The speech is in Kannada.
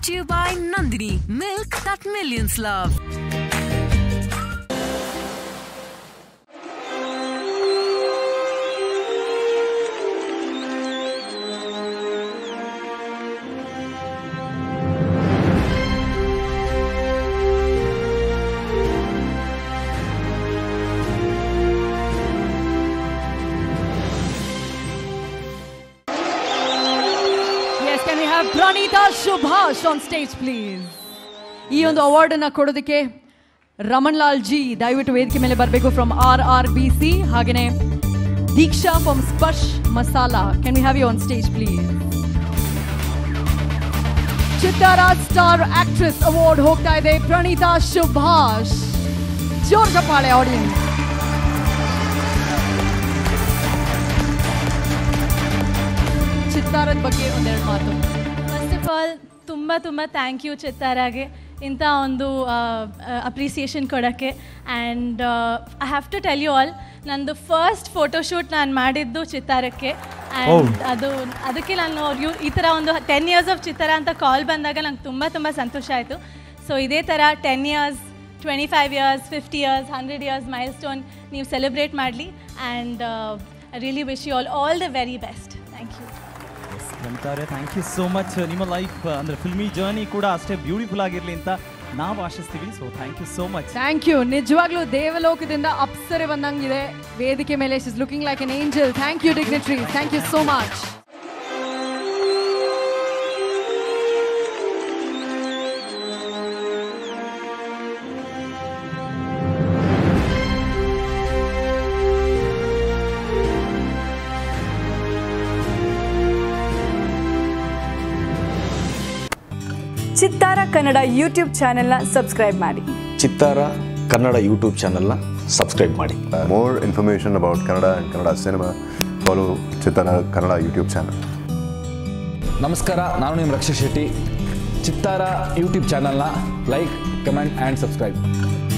Brought to you by Nandini, milk that millions love. Can we have Pranita Subhash on stage, please? ಈ ಒಂದು ಅವಾರ್ಡ್ ಅನ್ನು ಕೊಡೋದಕ್ಕೆ ರಮಣ್ ಲಾಲ್ ಜಿ ದಯವಿಟ್ಟು ವೇದಿಕೆ ಮೇಲೆ ಬರಬೇಕು ಫ್ರಮ್ RRBC ಹಾಗೇನೆ Deeksha from Sparsh Masala. Can we have you on stage, please? Chittara star actress award ಹೋಗ್ತಾ ಇದೆ ಪ್ರಣೀತಾ ಸುಭಾಷ್. ಜೋರ್ ಚಪ್ಪಾಳೆ ಆಡಿಯನ್ಸ್. ಚಿತ್ತಾರದ ಬಗ್ಗೆ ಒಂದೆರಡು ಮಾತು. ಫಸ್ಟ್ ಆಫ್ ಆಲ್ ತುಂಬ ಥ್ಯಾಂಕ್ ಯು ಚಿತ್ತಾರಾಗೆ ಇಂಥ ಒಂದು ಅಪ್ರಿಸಿಯೇಷನ್ ಕೊಡೋಕ್ಕೆ. And I have to tell you all, ನಂದು ಫಸ್ಟ್ ಫೋಟೋಶೂಟ್ ನಾನು ಮಾಡಿದ್ದು ಚಿತ್ತಾರಕ್ಕೆ. ಆ್ಯಂಡ್ ಅದಕ್ಕೆ ನಾನು ಈ ಥರ ಒಂದು 10 years ಆಫ್ ಚಿತ್ತಾರ ಅಂತ ಕಾಲ್ ಬಂದಾಗ ನಂಗೆ ತುಂಬ ಸಂತೋಷ ಆಯಿತು. ಸೊ ಇದೇ ಥರ 10 years, 25 years, 50 years, 100 years milestone ನೀವು ಸೆಲೆಬ್ರೇಟ್ ಮಾಡಲಿ. And I really wish you all the very best. Thank you. ಅಂತಾರೆ ಥ್ಯಾಂಕ್ ಯು ಸೋ ಮಚ್. ನಿಮ್ಮ ಲೈಫ್ ಅಂದರೆ ಫಿಲ್ಮಿ ಜರ್ನಿ ಕೂಡ ಅಷ್ಟೇ ಬ್ಯೂಟಿಫುಲ್ ಆಗಿರಲಿ ಅಂತ ನಾವು ಆಶಿಸ್ತೀವಿ. So thank you so much. Thank you. ನಿಜವಾಗ್ಲೂ ದೇವಲೋಕದಿಂದ ಅಪ್ಸರೆ ಬಂದಂಗಿದೆ ವೇದಿಕೆ ಮೇಲೆ. She is looking like an angel. Thank you dignitary. Thank you so much. Chittara Kannada YouTube ಚಾನೆಲ್ನ ಸಬ್ಸ್ಕ್ರೈಬ್ ಮಾಡಿ. ಚಿತ್ತಾರ ಕನ್ನಡ ಯೂಟ್ಯೂಬ್ ಚಾನೆಲ್ನ ಸಬ್ಸ್ಕ್ರೈಬ್ ಮಾಡಿ. More information about Kannada and Kannada cinema, follow ಚಿತ್ತಾರ ಕನ್ನಡ ಯೂಟ್ಯೂಬ್ ಚಾನೆಲ್. ನಮಸ್ಕಾರ, ನಾನು ನಿಮ್ಮ ರಕ್ಷಿತ್ ಶೆಟ್ಟಿ. ಚಿತ್ತಾರ ಯೂಟ್ಯೂಬ್ ಚಾನೆಲ್ನ ಲೈಕ್, ಕಮೆಂಟ್ ಆ್ಯಂಡ್ ಸಬ್ಸ್ಕ್ರೈಬ್.